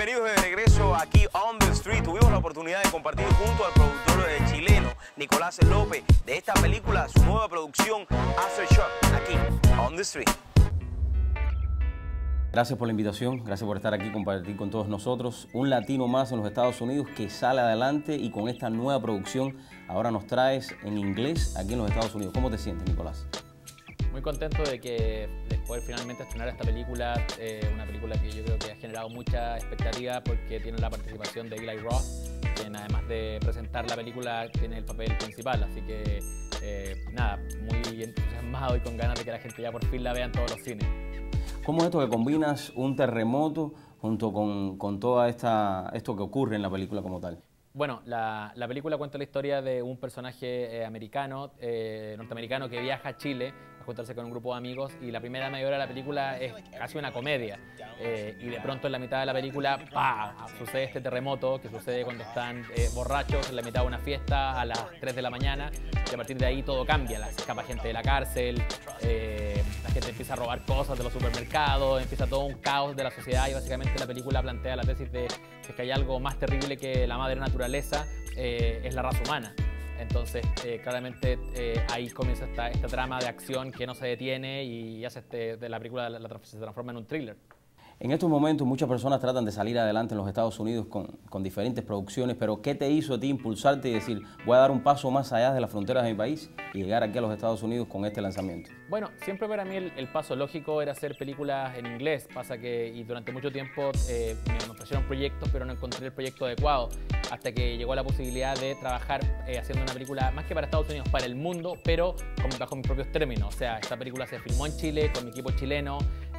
bienvenidos de regreso aquí on the street. Tuvimos la oportunidad de compartir junto al productor chileno Nicolás López de esta película, su nueva producción Aftershock, aquí on the street. Gracias por la invitación, gracias por estar aquí y compartir con todos nosotros. Un latino más en los Estados Unidos que sale adelante y con esta nueva producción ahora nos traes en inglés aquí en los Estados Unidos. ¿Cómo te sientes, Nicolás? Muy contento de poder finalmente estrenar esta película, una película que yo creo que ha generado mucha expectativa porque tiene la participación de Eli Roth, quien además de presentar la película tiene el papel principal, así que nada, muy entusiasmado y con ganas de que la gente ya por fin la vea en todos los cines. ¿Cómo es esto que combinas un terremoto junto con todo esto que ocurre en la película como tal? Bueno, la película cuenta la historia de un personaje norteamericano que viaja a Chile a juntarse con un grupo de amigos y la primera media hora de la película es casi una comedia y de pronto en la mitad de la película sucede este terremoto que sucede cuando están borrachos en la mitad de una fiesta a las 3 de la mañana y a partir de ahí todo cambia, se escapa gente de la cárcel, la gente empieza a robar cosas de los supermercados, empieza todo un caos de la sociedad y básicamente la película plantea la tesis de que hay algo más terrible que la madre naturaleza, es la raza humana. Entonces, claramente ahí comienza esta trama de acción que no se detiene y hace de la película se transforma en un thriller. En estos momentos muchas personas tratan de salir adelante en los Estados Unidos con diferentes producciones, pero ¿qué te hizo a ti impulsarte y decir, voy a dar un paso más allá de las fronteras de mi país y llegar aquí a los Estados Unidos con este lanzamiento? Bueno, siempre para mí el paso lógico era hacer películas en inglés. Pasa que y durante mucho tiempo me ofrecieron proyectos, pero no encontré el proyecto adecuado. Hasta que llegó la posibilidad de trabajar haciendo una película más que para Estados Unidos, para el mundo, pero bajo mis propios términos. O sea, esta película se filmó en Chile con mi equipo chileno.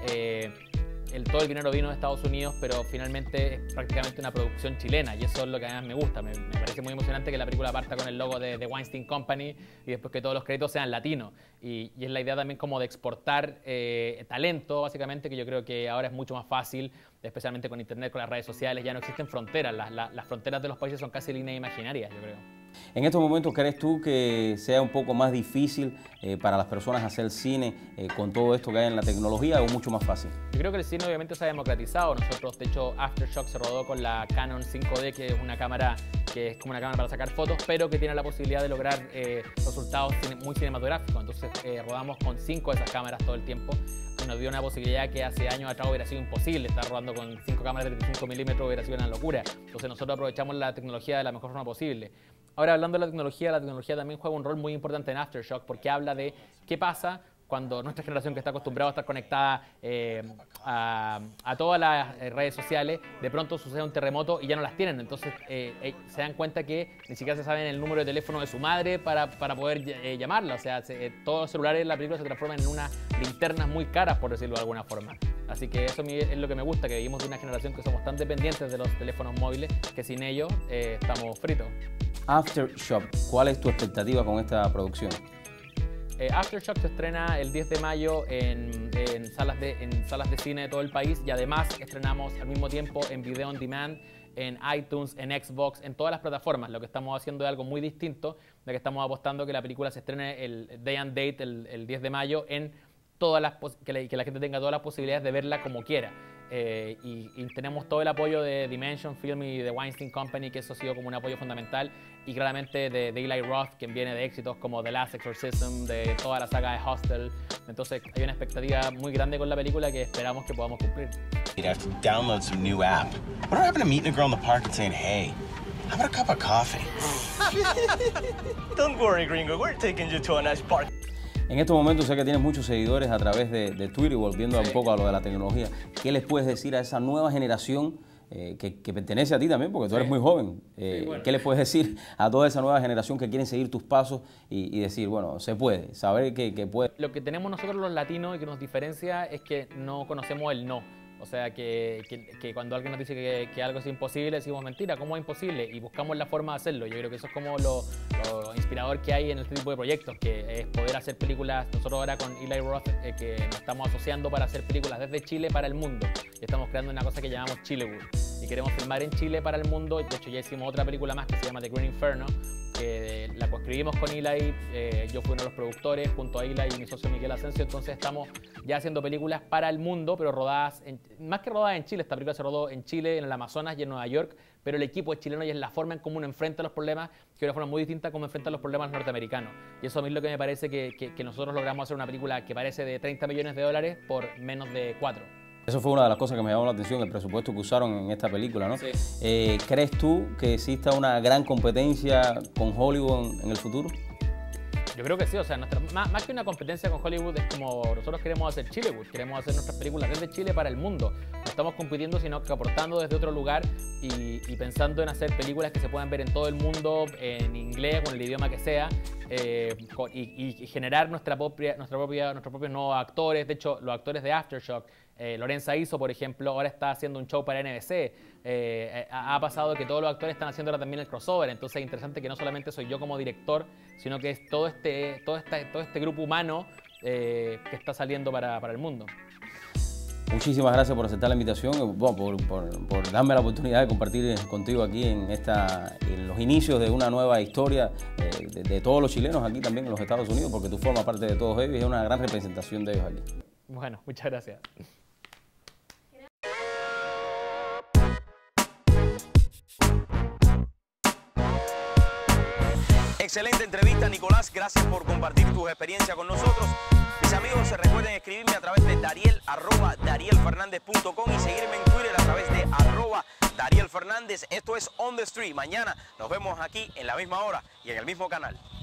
Todo el dinero vino de Estados Unidos, pero finalmente es prácticamente una producción chilena y eso es lo que a mí me gusta. Me parece muy emocionante que la película parta con el logo de The Weinstein Company y después que todos los créditos sean latinos. Y es la idea también como de exportar talento, básicamente, que yo creo que ahora es mucho más fácil, especialmente con internet, con las redes sociales, ya no existen fronteras. Las fronteras de los países son casi líneas imaginarias, yo creo. En estos momentos, ¿crees tú que sea un poco más difícil para las personas hacer cine con todo esto que hay en la tecnología o mucho más fácil? Yo creo que el cine obviamente se ha democratizado. Nosotros, de hecho, Aftershock se rodó con la Canon 5D, que es una cámara que es como una cámara para sacar fotos, pero que tiene la posibilidad de lograr resultados muy cinematográficos. Entonces rodamos con 5 de esas cámaras todo el tiempo. Nos dio una posibilidad que hace años atrás hubiera sido imposible. Estar rodando con 5 cámaras de 35 milímetros hubiera sido una locura. Entonces nosotros aprovechamos la tecnología de la mejor forma posible. Ahora, hablando de la tecnología también juega un rol muy importante en Aftershock porque habla de qué pasa cuando nuestra generación, que está acostumbrada a estar conectada a todas las redes sociales, de pronto sucede un terremoto y ya no las tienen. Entonces se dan cuenta que ni siquiera se saben el número de teléfono de su madre para poder llamarla. O sea, todos los celulares en la película se transforman en unas linternas muy caras, por decirlo de alguna forma. Así que eso es lo que me gusta, que vivimos de una generación que somos tan dependientes de los teléfonos móviles que sin ellos estamos fritos. Aftershock, ¿cuál es tu expectativa con esta producción? Aftershock se estrena el 10 de mayo en salas de cine de todo el país y además estrenamos al mismo tiempo en video on demand, en iTunes, en Xbox, en todas las plataformas. Lo que estamos haciendo es algo muy distinto, de que estamos apostando que la película se estrene el day and date, el 10 de mayo, en que la gente tenga todas las posibilidades de verla como quiera. Y tenemos todo el apoyo de Dimension Film y de Weinstein Company, que eso ha sido como un apoyo fundamental, y claramente de Eli Roth, quien viene de éxitos como The Last Exorcism, de toda la saga de Hostel. Entonces hay una expectativa muy grande con la película que esperamos que podamos cumplir. You'd have to download some new app. What happened to meeting a girl in the park and saying, hey, how about a cup of coffee? Don't worry, gringo, we're taking you to a nice park. En estos momentos sé que tienes muchos seguidores a través de Twitter, y volviendo un poco a lo de la tecnología. ¿Qué les puedes decir a esa nueva generación que pertenece a ti también, porque tú eres muy joven? Bueno. ¿Qué les puedes decir a toda esa nueva generación que quieren seguir tus pasos y decir, bueno, se puede, saber que puede? Lo que tenemos nosotros los latinos y que nos diferencia es que no conocemos el no. O sea, que cuando alguien nos dice que algo es imposible, decimos mentira, ¿cómo es imposible? Y buscamos la forma de hacerlo. Yo creo que eso es como lo inspirador que hay en este tipo de proyectos, que es poder hacer películas. Nosotros ahora con Eli Roth, que nos estamos asociando para hacer películas desde Chile para el mundo. Y estamos creando una cosa que llamamos Chilewood. Y queremos filmar en Chile para el mundo. De hecho, ya hicimos otra película más que se llama The Green Inferno, que la coescribimos con Eli. Yo fui uno de los productores junto a Eli y mi socio Miguel Asensio. Entonces estamos ya haciendo películas para el mundo, pero rodadas, más que rodadas en Chile. Esta película se rodó en Chile, en el Amazonas y en Nueva York, pero el equipo es chileno y es la forma en cómo uno enfrenta los problemas, que es una forma muy distinta a cómo enfrentan los problemas norteamericanos. Y eso a mí es lo que me parece que nosotros logramos hacer una película que parece de $30 millones por menos de 4. Eso fue una de las cosas que me llamó la atención, el presupuesto que usaron en esta película, ¿no? Sí. ¿Crees tú que exista una gran competencia con Hollywood en el futuro? Yo creo que sí, o sea, más que una competencia con Hollywood, es como nosotros queremos hacer Chilewood, queremos hacer nuestras películas desde Chile para el mundo. No estamos compitiendo, sino que aportando desde otro lugar y pensando en hacer películas que se puedan ver en todo el mundo, en inglés o en el idioma que sea, y generar nuestros propios nuevos actores. De hecho, los actores de Aftershock, Lorenza Iso, por ejemplo, ahora está haciendo un show para NBC. Ha pasado que todos los actores están haciendo ahora también el crossover, entonces es interesante que no solamente soy yo como director, sino que es todo este grupo humano que está saliendo para el mundo. Muchísimas gracias por aceptar la invitación, por darme la oportunidad de compartir contigo aquí en los inicios de una nueva historia de todos los chilenos aquí también en los Estados Unidos, porque tú formas parte de todos ellos y es una gran representación de ellos aquí. Bueno, muchas gracias. Excelente entrevista, Nicolás. Gracias por compartir tus experiencias con nosotros. Mis amigos, recuerden escribirme a través de dariel@darielfernandez.com y seguirme en Twitter a través de @DarielFernández. Esto es On the Street. Mañana nos vemos aquí en la misma hora y en el mismo canal.